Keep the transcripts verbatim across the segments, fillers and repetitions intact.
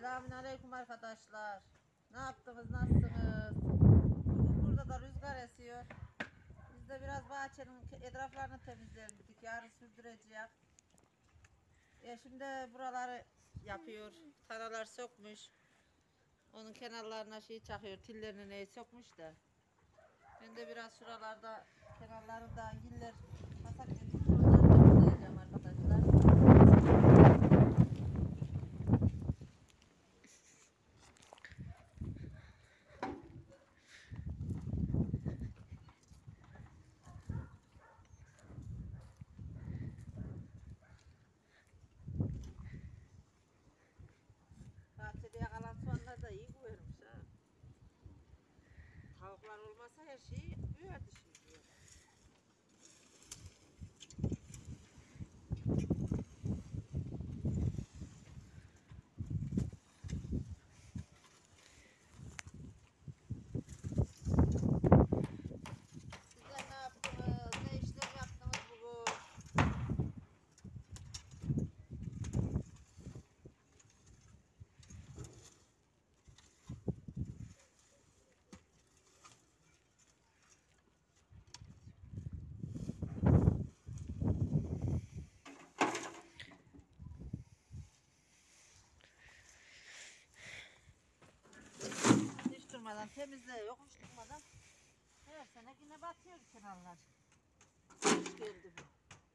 Selamünaleyküm arkadaşlar. Ne yaptınız? Nasılsınız? Bugün burada da rüzgar esiyor. Biz de biraz bahçenin etraflarını temizleyelim dedik. Yarın sürdüreceğiz. Ya şimdi buraları yapıyor. Taralar sökmüş. Onun kenarlarına şey çakıyor. Tillerini neyi sökmüş de. Ben de biraz şuralarda kenarlarında yiller masak getirip onları temizleyeceğim arkadaşlar. Bahçede yakalan soğanlar da iyi büyürmüş ha. Tavuklar olmasa her şey büyürdü şimdi. Sizler ne yaptınız? Ne işler yaptınız bugün? Hiç durmadan temizle yok hiç durmadan. Her sene yine batıyor kenarlar. Hoş geldi bu.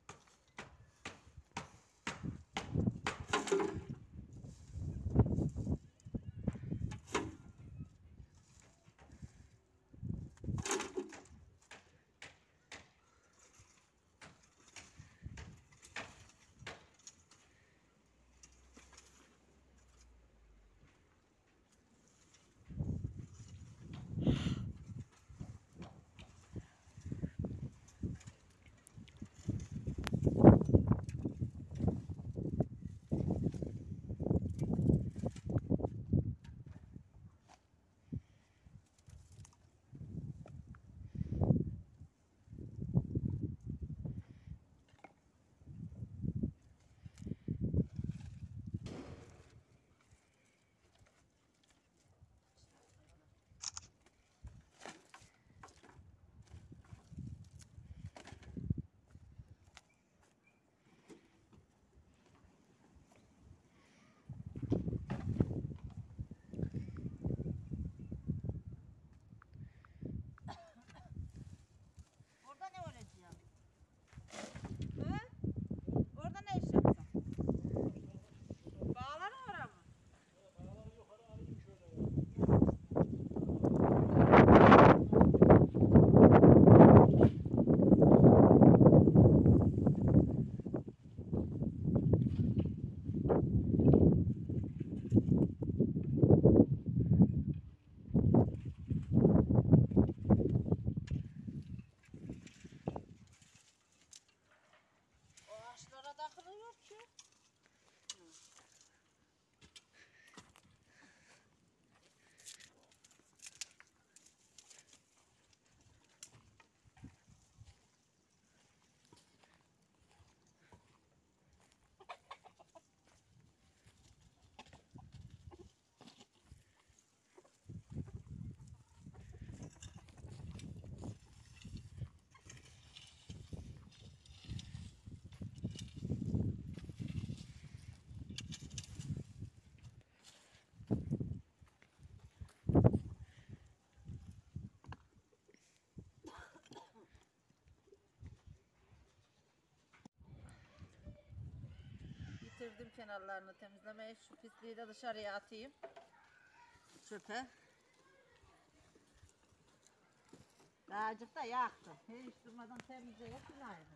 Orada ne öğreteceğim? Hı? Orada ne iş yapacaksın? Bağlar oraya mı? O ağaçlara takılıyor ki. Bitirdim kenarlarını temizlemeye. Şu pisliği de dışarıya atayım. Çöpe. Dağcık da yaktı. Hiç durmadan temizleyip yine aynı.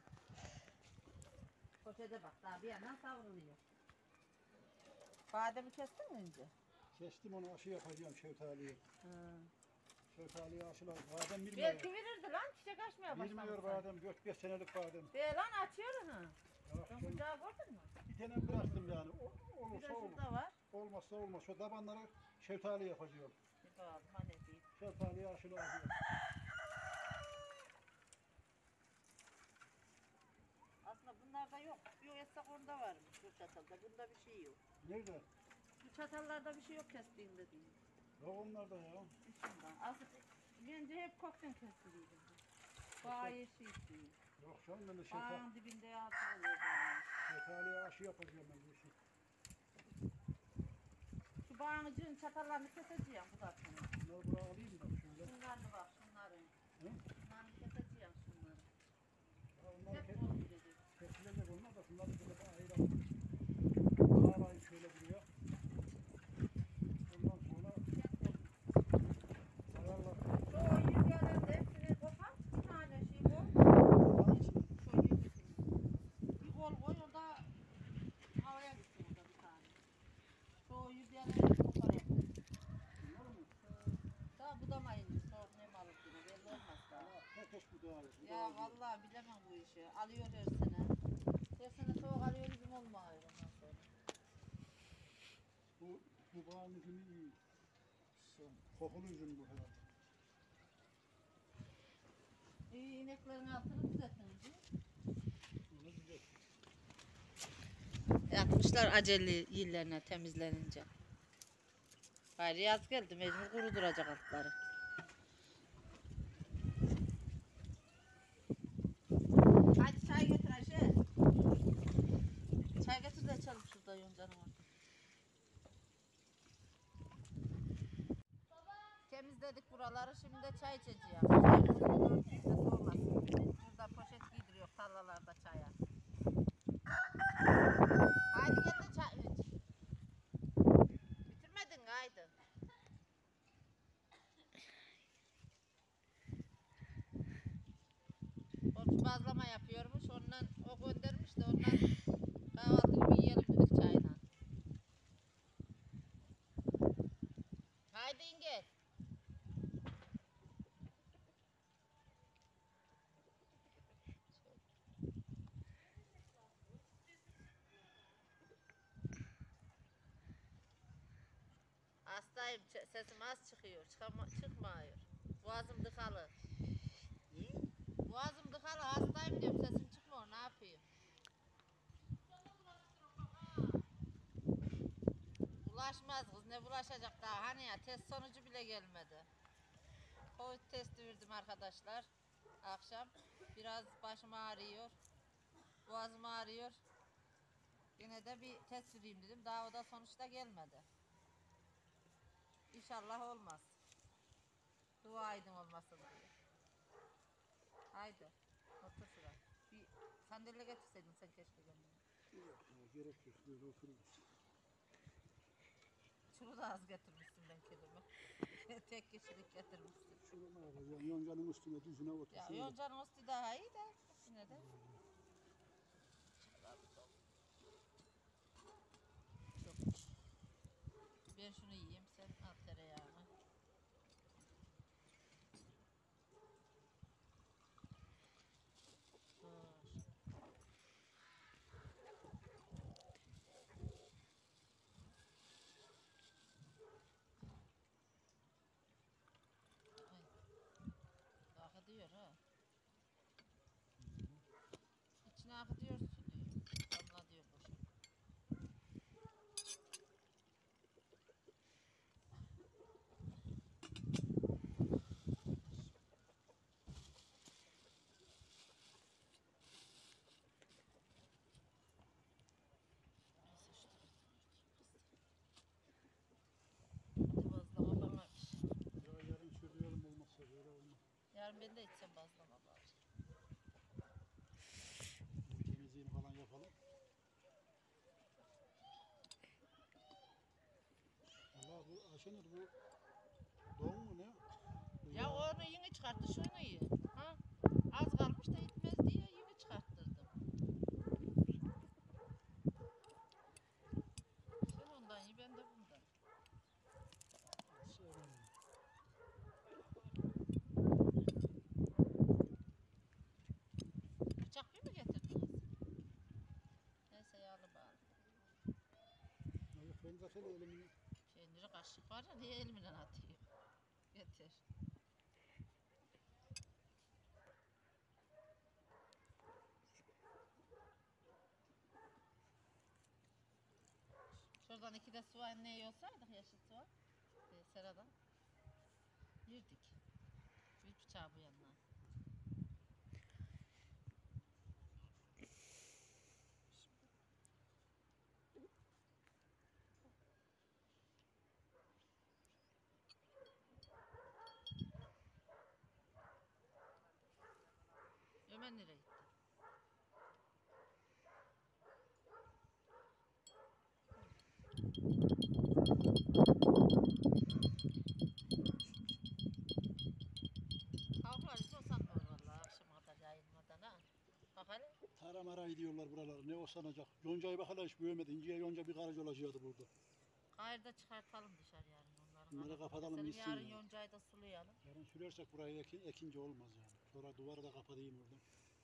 Poşete bak daha bir yandan savruluyor. Bademi kestin mi önce? Kestim onu aşı yapacağım şeftaliye. Hı. Şeftaliye aşılar. Badem bilmiyor. Belki verirdi lan çiçek açmaya başlamış. Bilmiyor badem. dört beş senelik badem. Be lan açıyor ha. Ya, Sen şöyle bucağı gördün mü? bir tane bıraktım yani. O, Bir de olursa olur. şurada var. Olmazsa olmaz. Şu tabanları şeftaliye yapacağım. Bir bakalım hani değil. Şeftaliye aşılar yapıyorum. Aslında bunlarda yok. Bir etsek onda varmış bu çatalda. Bunda bir şey yok. Nerede? Şu çatallarda bir şey yok kestiğinde değil. Yok onlar da ya. Şundan. Aslında bence hep koktan kestiriydim. Bayağı yeşil değil. Yok canım ben de şeftali, Bağın dibinde yağ oluyor bana. şeftaliye aşı yapacağım ben bu işi. Şu bağıncığın çatallarını keseceğim bu da sana. Bunları buraya alayım da şöyle. Şunlarını bak şunları. Hı? Şunlarını keseceğim şunları. Ya bunları Hep kes, bol gidecek. kesilecek onlar da bunları böyle bir ayıralım. Ağırlayın şöyle buraya. Ondan sonra ayarlar. Şu yüzeylerin de hepsini kopar. Bir tane şey koy. Bunların içine Şu yüzeyini. Bir kol koy o da havaya gitsin orada bir tane. Şu yüzeylerini de koparalım. bunlar mı? Daha budamayınca soğuk nem alıp yine belli olmaz daha. Ya herkes bu dağı. Ya vallahi bilemem bu işi. Alıyor her sene. Her sene soğuk alıyor bizim olmuyor ondan sonra. Bu, bu bağın üzümü iyi. Kokulu üzüm bu herhalde. İyi ineklerin altını düzeltiniz. Onu güzel. Yatmışlar acele yerlerine temizlenince. Gayrı yaz geldi mecbur kuruduracak altları. Hadi çay getir Ayşe. Çay getir de içelim şurada yoncanın orada. Temizledik buraları şimdi de çay içeceğiz. Çayımızı örtüyüp de soğumasın. Burada poşet giydiriyor tarlalarda çaya. Haydi gel de çay iç. Bitirmedin haydi. Komşu bazlama yapıyormuş. Ondan o göndermiş de ondan kahvaltı gibi yiyelim dedik çayla. Haydi İngil. Hastayım. ç- Sesim az çıkıyor. Çıkama, çıkmıyor. Boğazım tıkalı. Boğazım tıkalı. Hastayım diyorum. Sesim çıkmıyor. Ne yapayım? Bulaşmaz kız. Ne bulaşacak daha? Hani ya test sonucu bile gelmedi. Covid testi verdim arkadaşlar. Akşam. Biraz başım ağrıyor. Boğazım ağrıyor. Yine de bir test vereyim dedim. Daha o da sonuçta gelmedi. İnşallah olmaz. Dua edin olmasın diye. Haydi. Otur şuraya. Bir sandalye getirseydin sen keşke kendine. Yok ya, gerek yok. Böyle otururuz. Şunu da az getirmişsin ben kedime. Tek kişilik getirmişsin. Şunu ne yapacağım? Yoncanın üstüne düzüne otur. Ya şöyle. yoncanın üstü daha iyi de yine de. Çok. Ben şunu yiyeyim sen al tereyağını. Dur. Ay, akı diyor ha. İçine akı diyor su diyor. Damla diyor boşuna. Bazlama bana. Ya yarın sürüyorum olmazsa böyle olmaz. Yarın ben de içsem bazlama bari. Temizliğini falan yapalım. Allah bu Ayşenur bu doğum mu ne? Bu Ya onu yeni çıkarttı şunu ye. Ha? Az kalmış da etmez diye yeni çıkarttırdım. Sen ondan ye ben de bundan. Sevmiyorum. Bıçak bir mi getirdiniz? Neyse yağlı bağlı. Ya yok ben zaten elimini Peyniri kaşık var ya niye elimden atıyor? Getir. Şöyle oradan iki de soğan ne olsaydık yeşil soğan. E, seradan. Yirdik. Bir bıçağı bu yanına. Ömer nereye gitti? Tavuklar hiç osanmıyor vallahi akşama kadar yayılmadan ha. Bak hele. Tara mara ediyorlar buraları. Ne osanacak? Yoncayı bak hele hiç büyümedi. İnciye yonca bir karıcı olacaktı burada. Gayrı çıkartalım dışarı yarın onları. Bunları kapatalım Senin bitsin yarın ya. yoncayı da sulayalım. Yarın sürersek burayı ekin, ekince olmaz yani. Sonra duvarı da kapatayım oradan.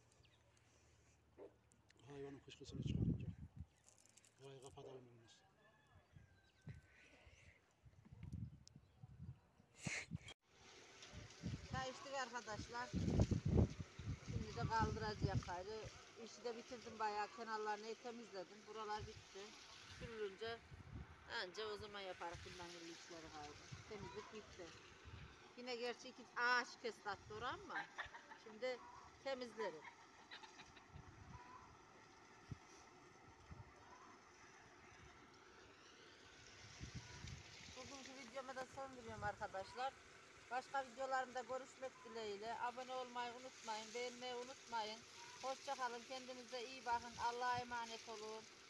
Hayvanın fışkısını çıkarınca. Burayı kapatalım olmaz. Çay içtik arkadaşlar. Şimdi de kaldıracağız gayrı. İşi de bitirdim bayağı. Kenarlarını temizledim. Buralar bitti. Sürülünce anca o zaman yaparız bundan gibi işleri gayrı. Temizlik bitti. Yine gerçi iki ağaç kesti attı oraya ama şimdi temizlerim. Bugünkü videoma da son veriyorum arkadaşlar. Başka videolarımda görüşmek dileğiyle. Abone olmayı unutmayın. Beğenmeyi unutmayın. Hoşça kalın. Kendinize iyi bakın. Allah'a emanet olun.